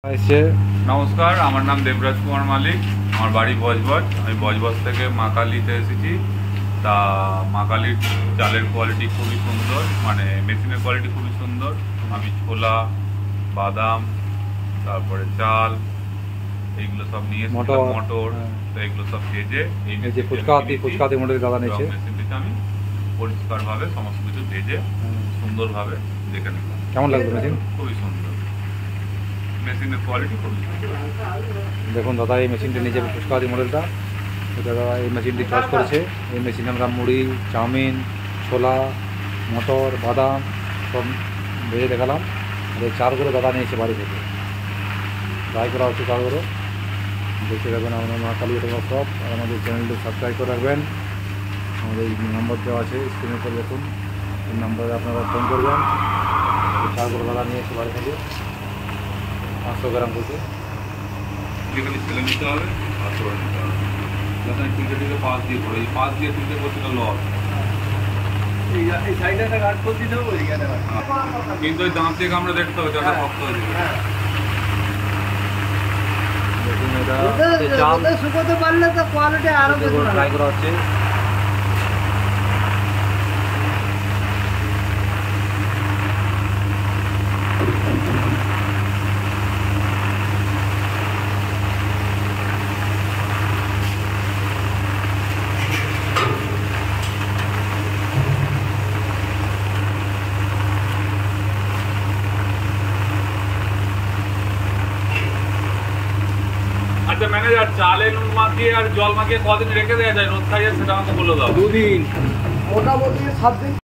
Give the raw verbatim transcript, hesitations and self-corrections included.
নমস্কার, আমার নাম দেবরাজ কুমার মালিক। আমার বাড়ি বজবজ। আমি বজবজ থেকে মা কালীতে এসেছি। তা মা কালীর চালের কোয়ালিটি খুবই সুন্দর, মানে মেশিনের কোয়ালিটি খুবই সুন্দর। আমি ছোলা, বাদাম, তারপরে চাল, এইগুলো সব নিয়ে মটর মটর তো এগুলো সব ভেজে এই যে ফুচকাতি ফুচকাতি মটর দাদা নিয়েছে মেশিনটিতে আমি পরিষ্কারভাবে সমস্ত কিছু ভেজে সুন্দরভাবে দেখে নিলাম। কেমন লাগলো মেশিন? খুবই সুন্দর, মেশিনের কোয়ালিটি খুবই সুন্দর। দেখুন দাদা, এই মেশিনটা নিয়ে যাবে ফুচকাতি মডেলটা। দাদা এই মেশিনটি চয়েস করেছে। এই মেশিনে আমরা মুড়ি, চাউমিন, ছোলা, মটর, বাদাম সব ভেজে দেখালাম। আর এই চালগুলো দাদা নিয়েছে বাড়ি থেকে, ট্রাই করা হচ্ছে চালগুলো। দেখতে রাখবেন আমাদের মা কালী এটা সব। আর আমাদের চ্যানেলটি সাবস্ক্রাইব করে রাখবেন। আমাদের এই নম্বর দেওয়া আছে স্ক্রিনের উপর, দেখুন এই নম্বরে আপনারা ফোন করবেন। এই চালগুলো দাদা নিয়েছে বাড়ি থেকে পাঁচশো গ্রাম থেকে। যেখানে ছেলে নিতে হবে আর করে নিতে হবে। যখন তিনটে থেকে পাঁচ দিয়ে পড়ে, এই পাঁচ দিয়ে তিনটে প্রতিটা লস। কিন্তু ওই দাঁত থেকে আমরা দেখতে হবে যাতে শক্ত হয়ে যাবে। দেখুন এটা চাল শুকোতে পারলে তো কোয়ালিটি আরো বেশি ট্রাই করা হচ্ছে। আচ্ছা ম্যানেজার, চালে নুন মাখিয়ে আর জল মাখিয়ে কদিন রেখে দেওয়া যায় রোদ খাইয়ে, সেটা আমাকে বলে দাও। দুদিন, মোটামুটি সাত দিন।